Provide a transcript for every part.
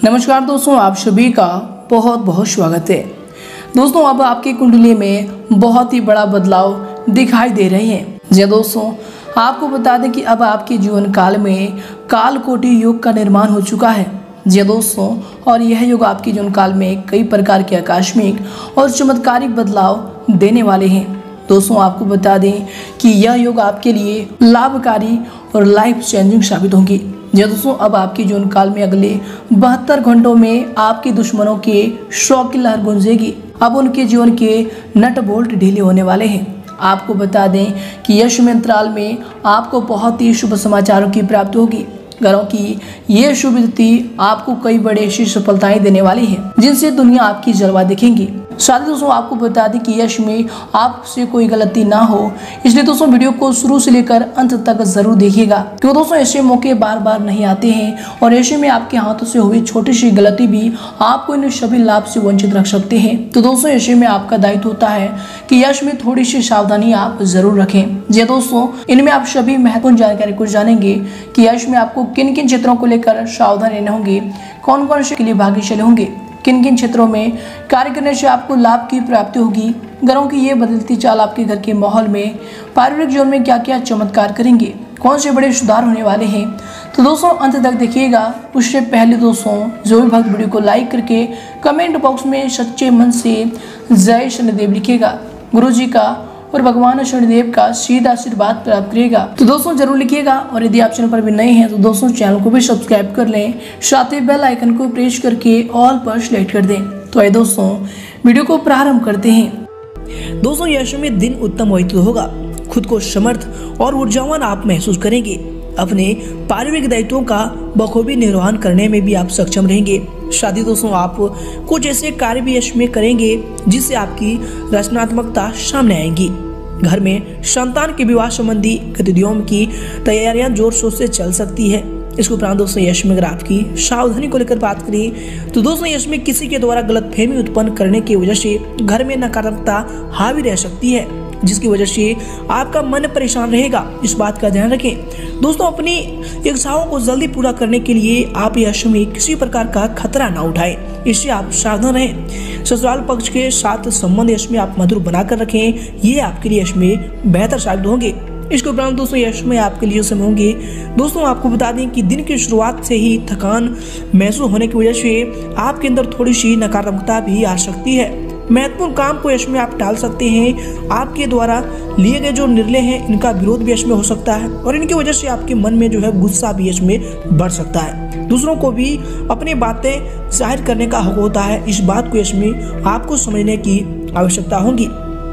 नमस्कार दोस्तों, आप सभी का बहुत बहुत स्वागत है। दोस्तों, अब आपकी कुंडली में बहुत ही बड़ा बदलाव दिखाई दे रहे हैं। जी दोस्तों, आपको बता दें कि अब आपके जीवन काल में कालकोटि योग का निर्माण हो चुका है। जी दोस्तों, और यह योग आपके जीवन काल में कई प्रकार के आकस्मिक और चमत्कारिक बदलाव देने वाले हैं। दोस्तों, आपको बता दें कि यह योग आपके लिए लाभकारी और लाइफ चेंजिंग साबित होंगी। जी दोस्तों, अब आपके जीवन काल में अगले 72 घंटों में आपके दुश्मनों के शौक की लहर गूंजेगी। अब उनके जीवन के नट बोल्ट ढीले होने वाले हैं। आपको बता दें कि यश में अंतराल में आपको बहुत ही शुभ समाचारों की प्राप्ति होगी। घरों की ये शुभ तिथि आपको कई बड़े ऐसी सफलताएं देने वाली है जिनसे दुनिया आपकी जलवा दिखेंगी। साथ ही दोस्तों, आपको बता दें कि यश में आपसे कोई गलती ना हो, इसलिए दोस्तों वीडियो को शुरू से लेकर अंत तक जरूर देखिएगा, क्योंकि दोस्तों ऐसे मौके बार बार नहीं आते हैं और ऐसे में आपके हाथों से हुई छोटी सी गलती भी आपको इन सभी लाभ से वंचित रख सकते हैं। तो दोस्तों, ऐसे में आपका दायित्व होता है कि यश में थोड़ी सी सावधानी आप जरूर रखें। जी दोस्तों, इनमें आप सभी महत्वपूर्ण जानकारी को जानेंगे कि यश में आपको किन किन क्षेत्रों को लेकर सावधान रहने होंगे, कौन कौन से के लिए भाग्यशाली होंगे, किन किन क्षेत्रों में कार्य करने से आपको लाभ की प्राप्ति होगी, ग्रहों की ये बदलती चाल आपके घर के माहौल में पारिवारिक जीवन में क्या क्या चमत्कार करेंगे, कौन से बड़े सुधार होने वाले हैं। तो दोस्तों अंत तक देखिएगा। उससे पहले दोस्तों, जो भी भक्त वीडियो को लाइक करके कमेंट बॉक्स में सच्चे मन से जय शनिदेव लिखिएगा, गुरु जी का और भगवान शनिदेव का सीधा आशीर्वाद प्राप्त करेगा। तो दोस्तों जरूर लिखिएगा, और यदि आप चैनल पर भी नए हैं तो दोस्तों चैनल को भी सब्सक्राइब कर लें, साथ ही बेल आइकन को प्रेस करके ऑल पर सिलेक्ट कर दें। तो आइए दोस्तों वीडियो को प्रारंभ करते हैं। दोस्तों, यश में दिन उत्तम व्यतीत होगा। खुद को समर्थ और ऊर्जावान आप महसूस करेंगे। अपने पारिवारिक दायित्वों का बखूबी निर्वहन करने में भी आप सक्षम रहेंगे। शादी दोस्तों, आप कुछ ऐसे कार्य भी यश में करेंगे जिससे आपकी रचनात्मकता सामने आएगी। घर में संतान के विवाह संबंधी गतिविधियों की तैयारियां जोर शोर से चल सकती है। इसके उपरांत दोस्तों यश में अगर आपकी सावधानी को लेकर बात करें तो दोस्तों यश में किसी के द्वारा गलतफहमी उत्पन्न करने की वजह से घर में नकारात्मकता हावी रह सकती है, जिसकी वजह से आपका मन परेशान रहेगा। इस बात का ध्यान रखें। दोस्तों, अपनी इच्छाओं को जल्दी पूरा करने के लिए आप यश में किसी प्रकार का खतरा ना उठाएं, इससे आप सावधान रहें। ससुराल पक्ष के साथ संबंध यश में आप मधुर बनाकर रखें, ये आपके लिए यश में बेहतर साबित होंगे। इसके उपरांत दोस्तों यश में आपके लिए समय होंगे। दोस्तों, आपको बता दें कि दिन की शुरुआत से ही थकान महसूस होने की वजह से आपके अंदर थोड़ी सी नकारात्मकता भी आ सकती है। महत्वपूर्ण काम को यश में आप टाल सकते हैं। आपके द्वारा लिए गए जो निर्णय हैं इनका विरोध भी यश में हो सकता है, और इनकी वजह से आपके मन में जो है गुस्सा भी यश में बढ़ सकता है। दूसरों को भी अपनी बातें जाहिर करने का हक होता है। इस बात को यश में आपको समझने की आवश्यकता होगी।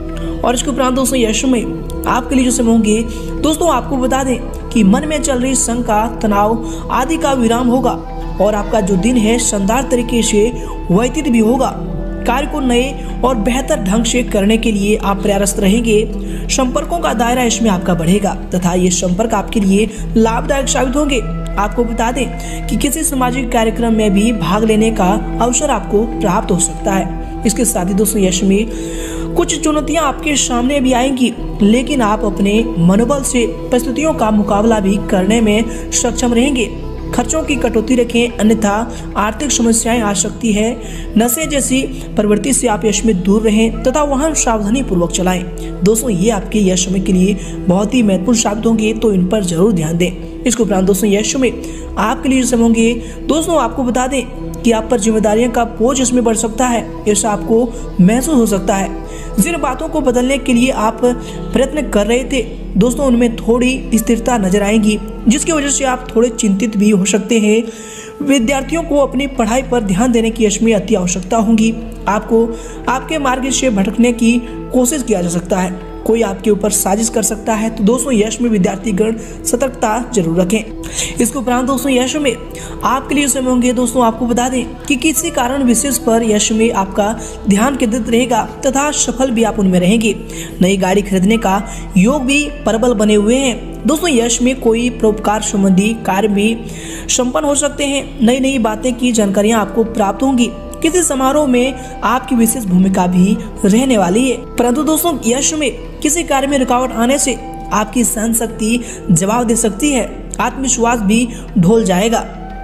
और इसके उपरांत दोस्तों यश में आपके लिए जो समय होंगे, दोस्तों आपको बता दें कि मन में चल रही शंका, तनाव आदि का विराम होगा और आपका जो दिन है शानदार तरीके से व्यतीत भी होगा। कार्य को नए और बेहतर ढंग से करने के लिए आप प्रयासरत रहेंगे। संपर्कों का दायरा इसमें आपका बढ़ेगा तथा ये संपर्क आपके लिए लाभदायक साबित होंगे। आपको बता दें कि किसी सामाजिक कार्यक्रम में भी भाग लेने का अवसर आपको प्राप्त हो सकता है। इसके साथ ही दोस्तों यश में कुछ चुनौतियां आपके सामने भी आएंगी, लेकिन आप अपने मनोबल से परिस्थितियों का मुकाबला भी करने में सक्षम रहेंगे। खर्चों की कटौती रखें, अन्यथा आर्थिक समस्याएं आ सकती है। नशे जैसी प्रवृत्ति से आप यश में दूर रहें तथा वाहन सावधानी पूर्वक चलाएं। दोस्तों, ये आपके यश में के लिए बहुत ही महत्वपूर्ण साबित होंगे, तो इन पर जरूर ध्यान दें। इसके उपरांत दोस्तों यश में आपके लिए समय होंगे। दोस्तों, आपको बता दें कि आप पर जिम्मेदारियों का बोझ इसमें बढ़ सकता है, ऐसा आपको महसूस हो सकता है। जिन बातों को बदलने के लिए आप प्रयत्न कर रहे थे दोस्तों, उनमें थोड़ी स्थिरता नजर आएगी, जिसकी वजह से आप थोड़े चिंतित भी हो सकते हैं। विद्यार्थियों को अपनी पढ़ाई पर ध्यान देने की यश में अति आवश्यकता होगी। आपको आपके मार्ग से भटकने की कोशिश किया जा सकता है। कोई आपके ऊपर साजिश कर सकता है, तो दोस्तों यश में विद्यार्थीगण सतर्कता जरूर रखें। इसके उपरांत दोस्तों यश में आपके लिए समय होंगे। दोस्तों, आपको बता दें कि किसी कारण विशेष पर यश में आपका ध्यान केंद्रित रहेगा तथा सफल भी आप उनमें रहेंगे। नई गाड़ी खरीदने का योग भी प्रबल बने हुए हैं। दोस्तों, यश में कोई परोपकार संबंधी कार्य भी संपन्न हो सकते हैं। नई नई बातें की जानकारियां आपको प्राप्त होंगी। किसी समारोह में आपकी विशेष भूमिका भी रहने वाली है। परंतु दोस्तों, यश में किसी कार्य में रुकावट आने से आपकी सहन शक्ति जवाब दे सकती है। आत्मविश्वास भी ढल जाएगा।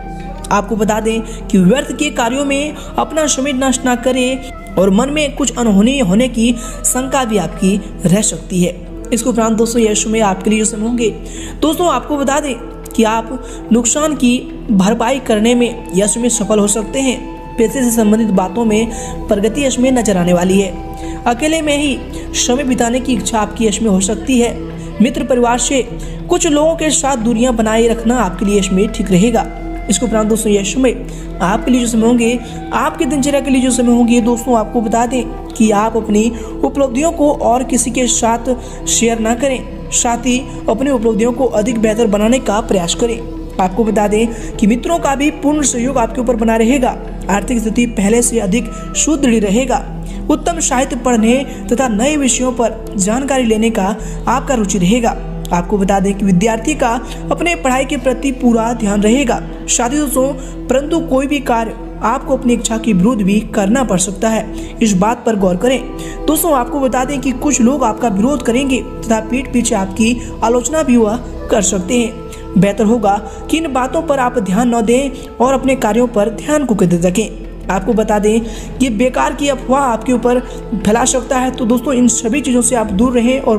आपको बता दें कि व्यर्थ के कार्यों में अपना समय नष्ट ना करें और मन में कुछ अनहोनी होने की शंका भी आपकी रह सकती है। इसके उपरांत दोस्तों यश में आपके लिए जो समय होंगे, दोस्तों आपको बता दें कि आप नुकसान की भरपाई करने में यश में सफल हो सकते हैं। पैसे से संबंधित बातों में प्रगति यश में नजर आने वाली है। अकेले में ही समय बिताने की इच्छा आपकी यश में हो सकती है। मित्र परिवार से कुछ लोगों के साथ दूरियां बनाए रखना आपके लिए यश में ठीक रहेगा। इसके उपरांत दोस्तों यश में आपके लिए जो समय होंगे, आपकी दिनचर्या के लिए जो समय होंगे, दोस्तों आपको बता दें कि आप अपनी उपलब्धियों को और किसी के साथ शेयर ना करें, साथ ही अपनी उपलब्धियों को अधिक बेहतर बनाने का प्रयास करें। आपको बता दें कि मित्रों का भी पूर्ण सहयोग आपके ऊपर बना रहेगा। आर्थिक स्थिति पहले से अधिक सुदृढ़ रहेगा। उत्तम साहित्य पढ़ने तथा नए विषयों पर जानकारी लेने का आपका रुचि रहेगा। आपको बता दें कि विद्यार्थी का अपने पढ़ाई के प्रति पूरा ध्यान रहेगा। साथी दोस्तों, परंतु कोई भी कार्य आपको अपनी इच्छा के विरुद्ध भी करना पड़ सकता है, इस बात पर गौर करें। दोस्तों आपको बता दें कि कुछ लोग आपका विरोध करेंगे तथा पीठ पीछे आपकी आलोचना भी वह कर सकते हैं। बेहतर होगा कि इन बातों पर आप ध्यान न दें और अपने कार्यों पर ध्यान को केंद्रित रखें। आपको बता दें कि बेकार की अफवाह आपके ऊपर फैला सकता है, तो दोस्तों इन सभी चीज़ों से आप दूर रहें और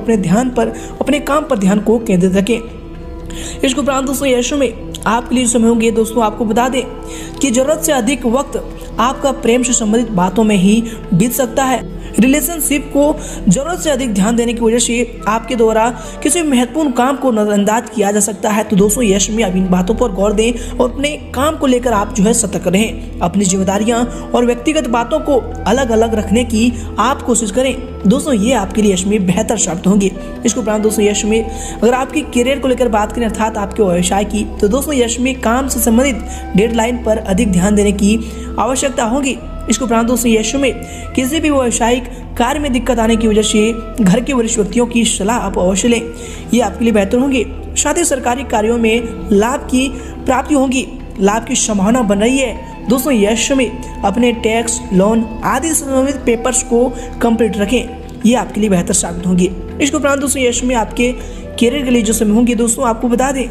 अपने काम पर ध्यान को केंद्रित रखें। इसके उपरांत दोस्तों यश में आपके लिए समय होंगे, दोस्तों आपको बता दें कि जरूरत से अधिक वक्त आपका प्रेम से संबंधित बातों में ही बीत सकता है। रिलेशनशिप को जरूरत से अधिक ध्यान देने की वजह से आपके द्वारा किसी महत्वपूर्ण काम को नजरअंदाज किया जा सकता है। तो दोस्तों यश में अब इन बातों पर गौर दें और अपने काम को लेकर आप सतर्क रहें। अपनी जिम्मेदारियां और व्यक्तिगत बातों को अलग अलग रखने की आप कोशिश करें। दोस्तों ये आपके लिए यश में बेहतर साबित होंगे। इसके उपरांत दोस्तों यश में अगर आपकी करियर को लेकर बात करें अर्थात आपके व्यवसाय की, तो दोस्तों यश में काम से संबंधित डेडलाइन पर अधिक ध्यान देने की आवश्यकता होगी। इसके उपरांत दोस्तों यश में किसी भी व्यावसायिक कार्य में दिक्कत आने की वजह से घर के वरिष्ठ व्यक्तियों की सलाह आप अवश्य लें, ये आपके लिए बेहतर होंगे। साथ ही सरकारी कार्यों में लाभ की प्राप्ति होगी, लाभ की संभावना बन रही है। दोस्तों यश में अपने टैक्स, लोन आदि संबंधित पेपर्स को कंप्लीट रखें, ये आपके लिए बेहतर साबित होंगे। इसके उपरांत दोस्तों यश में आपके करियर के लिए जो समय होंगे, दोस्तों आपको बता दें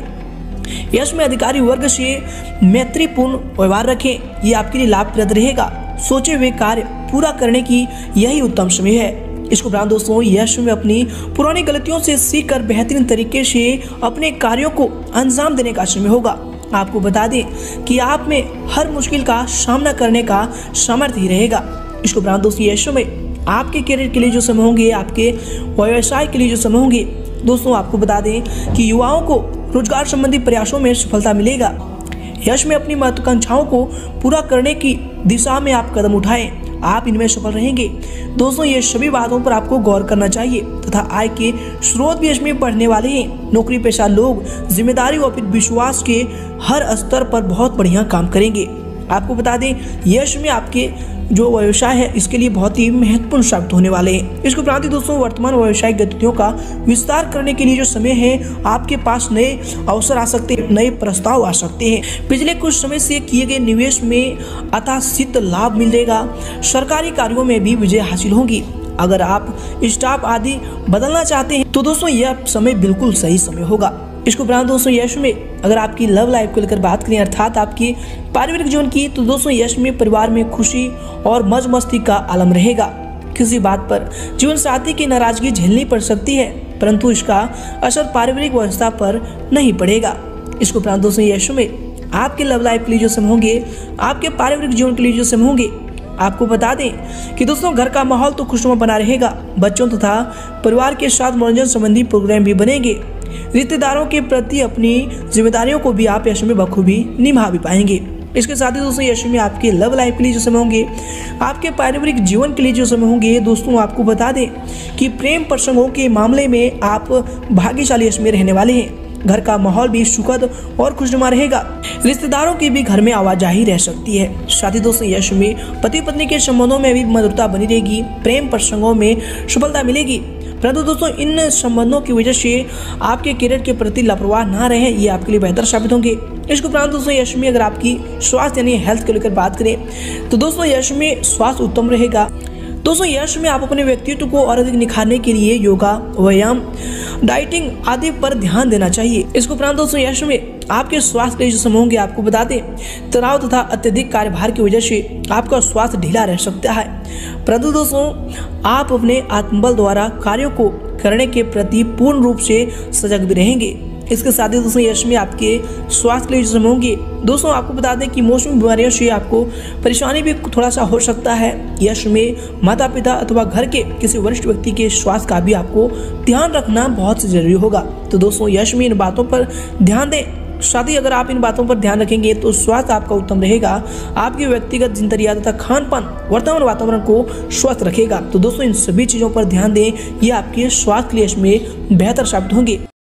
यश में अधिकारी वर्ग से मैत्रीपूर्ण व्यवहार रखें, ये आपके लिए लाभप्रद रहेगा। सोचे हुए कार्य पूरा करने की यही उत्तम समय है। इसके उपरांत दोस्तों यश में अपनी पुरानी गलतियों से सीखकर बेहतरीन तरीके से अपने कार्यों को अंजाम देने का समय होगा। आपको बता दें कि आप में हर मुश्किल का सामना करने का सामर्थ्य ही रहेगा। इसके उपरांत दोस्तों यश में आपके करियर के लिए जो समय होंगे, आपके व्यवसाय के लिए जो समय होंगे, दोस्तों आपको बता दें कि युवाओं को रोजगार संबंधी प्रयासों में सफलता मिलेगा। यश में अपनी महत्वाकांक्षाओं को पूरा करने की दिशा में आप कदम उठाएं, आप इनमें सफल रहेंगे। दोस्तों ये सभी बातों पर आपको गौर करना चाहिए तथा आय के स्रोत भी यश में बढ़ने वाले हैं। नौकरी पेशा लोग जिम्मेदारी और विश्वास के हर स्तर पर बहुत बढ़िया काम करेंगे। आपको बता दें यश में आपके जो व्यवसाय है इसके लिए बहुत ही महत्वपूर्ण साबित होने वाले हैं। इसके उपरांत दोस्तों वर्तमान व्यवसायिक गतिविधियों का विस्तार करने के लिए जो समय है, आपके पास नए अवसर आ सकते हैं, नए प्रस्ताव आ सकते हैं। पिछले कुछ समय से किए गए निवेश में अथासीत लाभ मिलेगा। सरकारी कार्यों में भी विजय हासिल होगी। अगर आप स्टाफ आदि बदलना चाहते हैं तो दोस्तों यह समय बिल्कुल सही समय होगा। इसके उपरांत दोस्तों यश में अगर आपकी लव लाइफ को लेकर बात करें अर्थात आपकी पारिवारिक जीवन की, तो दोस्तों यश में परिवार में खुशी और मौज मस्ती का आलम रहेगा। किसी बात पर जीवन साथी की नाराजगी झेलनी पड़ सकती है, परंतु इसका असर पारिवारिक व्यवस्था पर नहीं पड़ेगा। इसके उपरांत दोस्तों यश में आपके लव लाइफ के लिए जो समय होंगे, आपके पारिवारिक जीवन के लिए जो समय होंगे, आपको बता दें कि दोस्तों घर का माहौल तो खुशनुमा बना रहेगा। बच्चों तथा परिवार के साथ मनोरंजन संबंधी प्रोग्राम भी बनेंगे। रिश्तेदारों के प्रति अपनी जिम्मेदारियों को भी आप यश में बखूबी निभा भी पाएंगे। इसके साथ ही दोस्तों यश में आपके लव लाइफ के लिए जो समय होंगे, आपके पारिवारिक जीवन के लिए जो समय होंगे, दोस्तों आपको बता दें कि प्रेम प्रसंगों के मामले में आप भाग्यशाली यश में रहने वाले हैं। घर का माहौल भी सुखद और खुशनुमा रहेगा। रिश्तेदारों की भी घर में आवाजाही रह सकती है। साथ ही दोस्तों यश में पति पत्नी के संबंधों में भी मधुरता बनी रहेगी। प्रेम प्रसंगों में सफलता मिलेगी, परंतु दोस्तों इन संबंधों की वजह से आपके करियर के प्रति लापरवाह ना रहे, ये आपके लिए बेहतर साबित होंगे। इसके उपरांत दोस्तों यश में अगर आपकी स्वास्थ्य यानी हेल्थ को लेकर बात करें तो दोस्तों यश में स्वास्थ्य उत्तम रहेगा। दोस्तों यश में आप अपने व्यक्तित्व को और अधिक निखारने के लिए योगा, व्यायाम, डाइटिंग आदि पर ध्यान देना चाहिए। इसके उपरांत दोस्तों यश में आपके स्वास्थ्य के लिए जो समय होंगे आपको बता दें, तनाव तथा अत्यधिक कार्यभार की वजह से आपका स्वास्थ्य ढीला रह सकता है, परंतु दोस्तों आप अपने आत्मबल द्वारा कार्यों को करने के प्रति पूर्ण रूप से सजग भी रहेंगे। इसके साथ ही दोस्तों यश में आपके स्वास्थ्य के लिए जो समय होंगे, दोस्तों आपको बता दें कि मौसमी बीमारियों से आपको परेशानी भी थोड़ा सा हो सकता है। यश में माता पिता अथवा घर के किसी वरिष्ठ व्यक्ति के स्वास्थ्य का भी आपको ध्यान रखना बहुत जरूरी होगा। तो दोस्तों यश में इन बातों पर ध्यान दें। साथ ही अगर आप इन बातों पर ध्यान रखेंगे तो स्वास्थ्य आपका उत्तम रहेगा। आपकी व्यक्तिगत दिनचर्या तथा खान पान वर्तमान वातावरण को स्वस्थ रखेगा। तो दोस्तों इन सभी चीज़ों पर ध्यान दें, ये आपके स्वास्थ्य के लिए इसमें बेहतर साबित होंगे।